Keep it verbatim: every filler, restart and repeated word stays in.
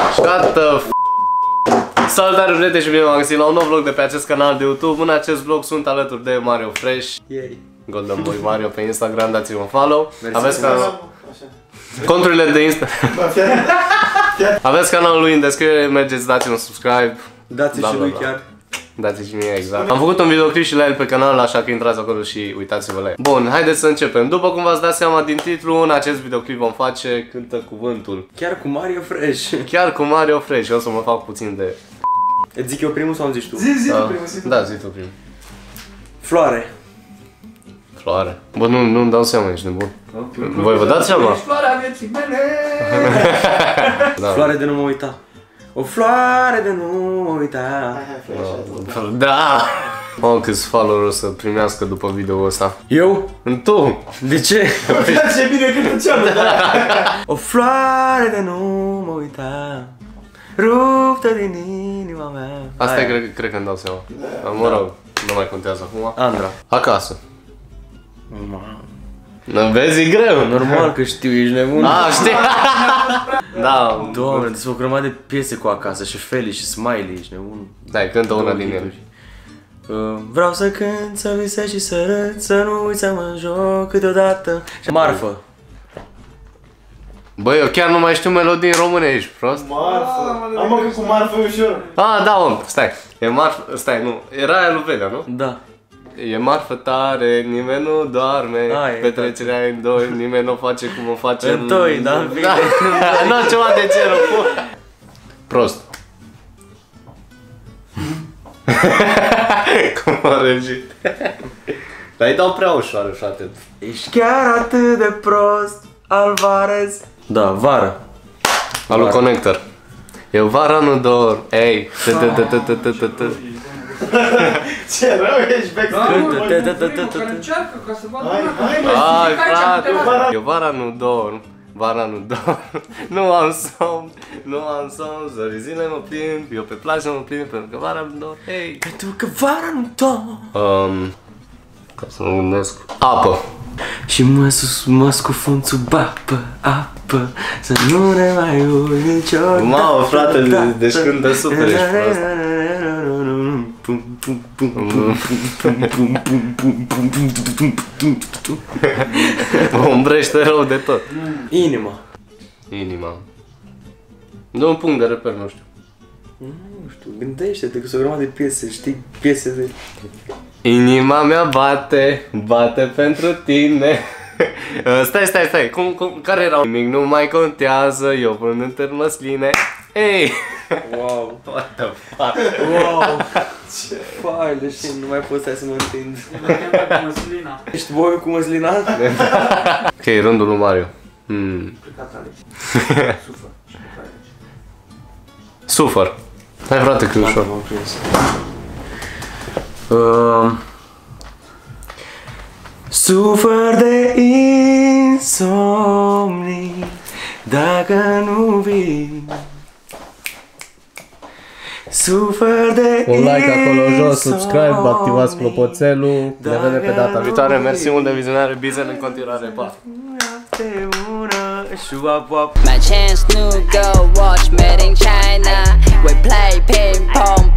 Shut the f***. Salutare, prieteni, și bine v-am găsit la un nou vlog de pe acest canal de YouTube. În acest vlog sunt alături de Mario Fresh, Yay. Golden Boy Mario pe Instagram, dați-vă un follow. Aveți canal... Conturile de Insta... Aveți canalul lui în descriere, mergeți, dați-mi un subscribe. Dați și lui chiar. Dați și mie, exact. Am făcut un videoclip și la el pe canal, așa că intrați acolo și uitați-vă la el. Bun, haideți să începem. După cum v-ați dat seama din titlu, în acest videoclip vom face Cântă Cuvântul. Chiar cu Mario Fresh. Chiar cu Mario Fresh. Eu o să mă fac puțin de... Îți zic eu primul sau îmi zici tu? Zi, zi da. tu primul, zi tu. Da, zi tu primul. Floare. Floare. Bă, nu, nu-mi dau seama, ești nebun. Voi vă dați seama? Ești floarea vieții mele. Da. Floare de nu mă uita. O floare de nu mă uita. Da! Oh, câți follower o să primească după video-ul ăsta. Eu? Tu! De ce? Ce bine că ce-am, da? O floare de nu mă uita, ruptă din inima mea. Asta e, cred, cred că îmi dau seama. Da. Mă rog, nu mai contează acum. Andra. Acasă. Mamă. Nu vezi, e greu. Normal că știu, ești nebun. A, știi? Da. Doamne, sunt o grămadă de piese cu Acasă și Feli și Smiley, ești nebun. Da, cântă una din ele. Uh, vreau să cânt, să visez și să râd, să nu uit să mă joc câteodată. Marfă. Băi, eu chiar nu mai știu melodii în române, ești prost? Marfă. Am mă că cu marfă e ușor. Ah, da, om, stai. E marfă, stai, nu. Era aia lui Velea, nu? Da. E marfă tare, nimeni nu doarme, Ai, petrecerea în doi, nimeni nu face cum o face în doi, da? Da, nu, ceva de genul. Prost. Cum a regit. Dar îi dau prea ușoară, frate. Ești chiar atât de prost, Alvarez. Da, vară. Alu Connector. Eu vara nu dor, ei. Ce rău ești, backstage. Încearcă ca să vadă. Hai, frate. Eu vara nu dorm. Vara nu dorm, nu am somn, nu am somn, zorii zile mă plimb, eu pe plajă mă plimb pentru că vara nu dorm, hei. Pentru că vara nu dorm. Um, ca să mă gândesc. Apă. Și mă, sus, mă scufund sub apă, apă, să nu ne mai ui niciodată. Mamă, frate, deci cântă super, ești prost. Mă umbrește rău de tot. Inima. Inima. Nu un punct de reper, nu știu. Nu știu, gândește-te că sunt o grămadă de piese, știi piese de... Inima mea bate, bate pentru tine. Stai, stai, stai, cum, cum, care era? Nimic nu mai contează, eu până în târg măsline. Ei! Wow! What the fuck? Wow! Ce faile și nu mai pot să mă întind. Ești voi cu măslina? Ok, rândul lui Mario. Hmm. Sufăr. Sufăr. Hai, frate, că e ușor. Uh, Sufăr de insomnii dacă nu vii. Sufăr de un like acolo jos, subscribe, activați clopoțelul. Ne vedem pe data viitoare. Mersi mult de vizionare, bizen în continuare, pa! My chance new go watch made in China. We play ping pong.